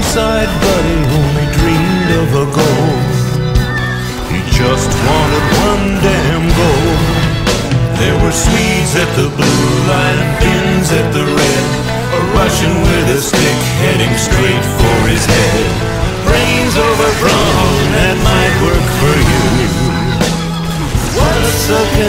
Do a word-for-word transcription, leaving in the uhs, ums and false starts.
side, but he only dreamed of a goal. He just wanted one damn goal. There were Swedes at the blue line, Finns at the red, a Russian with a stick heading straight for his head. Brains over brawn, that might work for you. What's a